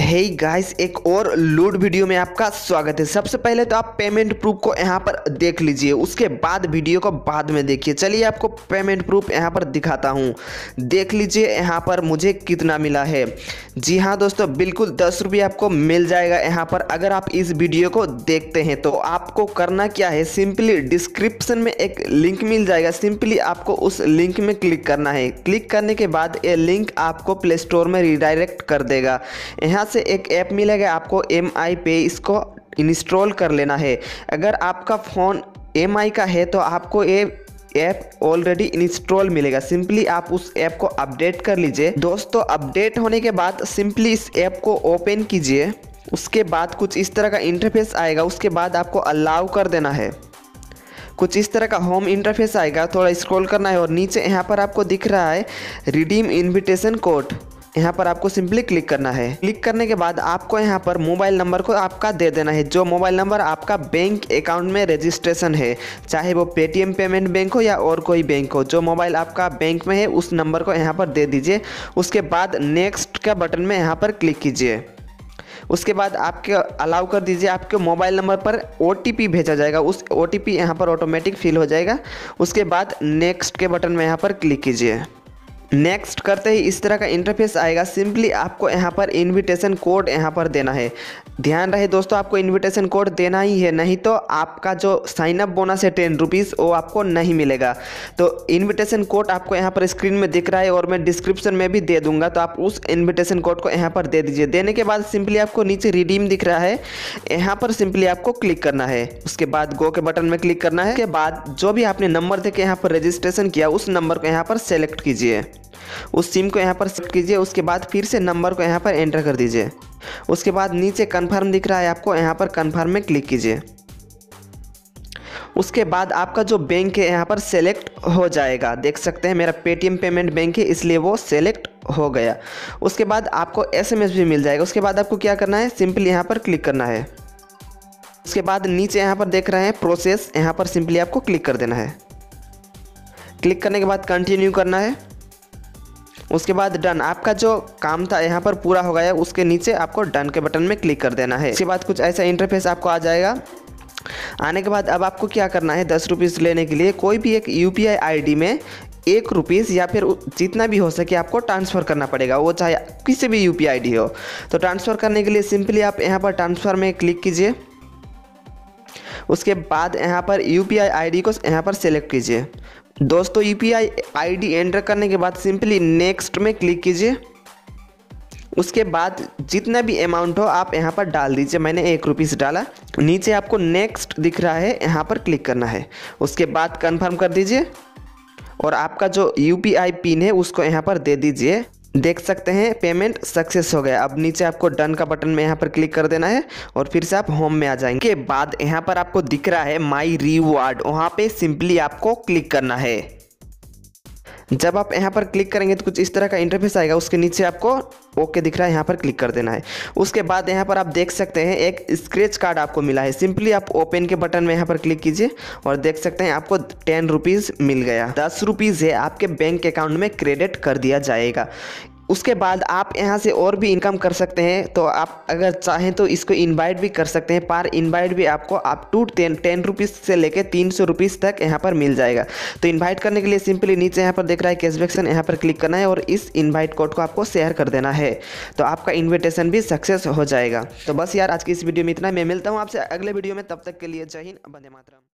Hey guys, एक और लूट वीडियो में आपका स्वागत है। सबसे पहले तो आप पेमेंट प्रूफ को यहाँ पर देख लीजिए, उसके बाद वीडियो को बाद में देखिए। चलिए आपको पेमेंट प्रूफ यहाँ पर दिखाता हूँ। देख लीजिए यहाँ पर मुझे कितना मिला है। जी हाँ दोस्तों, बिल्कुल 10 रुपये आपको मिल जाएगा यहाँ पर। अगर आप इस वीडियो को देखते हैं तो आपको करना क्या है, सिंपली डिस्क्रिप्शन में एक लिंक मिल जाएगा, सिंपली आपको उस लिंक में क्लिक करना है। क्लिक करने के बाद ये लिंक आपको प्ले स्टोर में रिडायरेक्ट कर देगा। यहाँ से एक ऐप मिलेगा आपको MI पे, इसको इंस्टॉल कर लेना है। अगर आपका फ़ोन MI का है तो आपको ये ऐप ऑलरेडी इंस्टॉल मिलेगा। सिंपली आप उस ऐप को अपडेट कर लीजिए। दोस्तों, अपडेट होने के बाद सिंपली इस ऐप को ओपन कीजिए। उसके बाद कुछ इस तरह का इंटरफेस आएगा। उसके बाद आपको अलाउ कर देना है। कुछ इस तरह का होम इंटरफेस आएगा, थोड़ा स्क्रॉल करना है और नीचे यहाँ पर आपको दिख रहा है रिडीम इनविटेशन कोड, यहाँ पर आपको सिंपली क्लिक करना है। क्लिक करने के बाद आपको यहाँ पर मोबाइल नंबर को आपका दे देना है, जो मोबाइल नंबर आपका बैंक अकाउंट में रजिस्ट्रेशन है, चाहे वो पेटीएम पेमेंट बैंक हो या और कोई बैंक हो। जो मोबाइल आपका बैंक में है उस नंबर को यहाँ पर दे दीजिए। उसके बाद नेक्स्ट का बटन में यहाँ पर क्लिक कीजिए। उसके बाद आपके अलाउ कर दीजिए। आपके मोबाइल नंबर पर OTP भेजा जाएगा, उस OTP यहाँ पर ऑटोमेटिक फिल हो जाएगा। उसके बाद नेक्स्ट के बटन में यहाँ पर क्लिक कीजिए। नेक्स्ट करते ही इस तरह का इंटरफेस आएगा। सिंपली आपको यहाँ पर इनविटेशन कोड यहाँ पर देना है। ध्यान रहे दोस्तों, आपको इनविटेशन कोड देना ही है, नहीं तो आपका जो साइन अप बोनस है 10 रुपीज़ वो आपको नहीं मिलेगा। तो इनविटेशन कोड आपको यहाँ पर स्क्रीन में दिख रहा है और मैं डिस्क्रिप्शन में भी दे दूंगा, तो आप उस इनविटेशन कोड को यहाँ पर दे दीजिए। देने के बाद सिंपली आपको नीचे रिडीम दिख रहा है, यहाँ पर सिंपली आपको क्लिक करना है। उसके बाद गो के बटन में क्लिक करना है। उसके बाद जो भी आपने नंबर देके यहाँ पर रजिस्ट्रेशन किया उस नंबर को यहाँ पर सेलेक्ट कीजिए, उस सिम को यहाँ पर सेलेक्ट कीजिए। उसके बाद फिर से नंबर को यहाँ पर एंटर कर दीजिए। उसके बाद नीचे कन्फर्म दिख रहा है आपको, यहाँ पर कन्फर्म में क्लिक कीजिए। उसके बाद आपका जो बैंक है यहाँ पर सेलेक्ट हो जाएगा। देख सकते हैं मेरा पेटीएम पेमेंट बैंक है, इसलिए वो सेलेक्ट हो गया। उसके बाद आपको SMS भी मिल जाएगा। उसके बाद आपको क्या करना है, सिंपली यहाँ पर क्लिक करना है। उसके बाद नीचे यहाँ पर देख रहे हैं प्रोसेस, यहाँ पर सिंपली आपको क्लिक कर देना है। क्लिक करने के बाद कंटिन्यू करना है। उसके बाद डन, आपका जो काम था यहाँ पर पूरा हो गया। उसके नीचे आपको डन के बटन में क्लिक कर देना है। उसके बाद कुछ ऐसा इंटरफेस आपको आ जाएगा। आने के बाद अब आपको क्या करना है, 10 रुपीज़ लेने के लिए कोई भी एक UPI ID में 1 रुपीज़ या फिर जितना भी हो सके आपको ट्रांसफ़र करना पड़ेगा, वो चाहे किसी भी UPI ID हो। तो ट्रांसफ़र करने के लिए सिंपली आप यहाँ पर ट्रांसफ़र में क्लिक कीजिए। उसके बाद यहाँ पर UPI ID को यहाँ पर सेलेक्ट कीजिए। दोस्तों, UPI ID एंटर करने के बाद सिंपली नेक्स्ट में क्लिक कीजिए। उसके बाद जितना भी अमाउंट हो आप यहाँ पर डाल दीजिए। मैंने 1 रुपीज़ डाला। नीचे आपको नेक्स्ट दिख रहा है, यहाँ पर क्लिक करना है। उसके बाद कंफर्म कर दीजिए और आपका जो UPI पिन है उसको यहाँ पर दे दीजिए। देख सकते हैं पेमेंट सक्सेस हो गया। अब नीचे आपको डन का बटन में यहाँ पर क्लिक कर देना है और फिर से आप होम में आ जाएंगे। के बाद यहाँ पर आपको दिख रहा है माई रिवॉर्ड, वहाँ पे सिंपली आपको क्लिक करना है। जब आप यहाँ पर क्लिक करेंगे तो कुछ इस तरह का इंटरफेस आएगा। उसके नीचे आपको ओके दिख रहा है, यहाँ पर क्लिक कर देना है। उसके बाद यहाँ पर आप देख सकते हैं एक स्क्रैच कार्ड आपको मिला है। सिंपली आप ओपन के बटन में यहाँ पर क्लिक कीजिए और देख सकते हैं आपको 10 रुपीज़ मिल गया। 10 रुपीज़ है आपके बैंक अकाउंट में क्रेडिट कर दिया जाएगा। उसके बाद आप यहाँ से और भी इनकम कर सकते हैं। तो आप अगर चाहें तो इसको इनवाइट भी कर सकते हैं। पर इनवाइट भी आपको अप टू 10 रुपीज़ से लेकर 300 रुपीज़ तक यहाँ पर मिल जाएगा। तो इनवाइट करने के लिए सिंपली नीचे यहाँ पर देख रहा है कैशबैक सेक्शन, यहाँ पर क्लिक करना है और इस इनवाइट कोड को आपको शेयर कर देना है। तो आपका इन्विटेशन भी सक्सेस हो जाएगा। तो बस यार, आज की इस वीडियो में इतना। मैं मिलता हूँ आपसे अगले वीडियो में, तब तक के लिए जय हिंद, वंदे मातरम।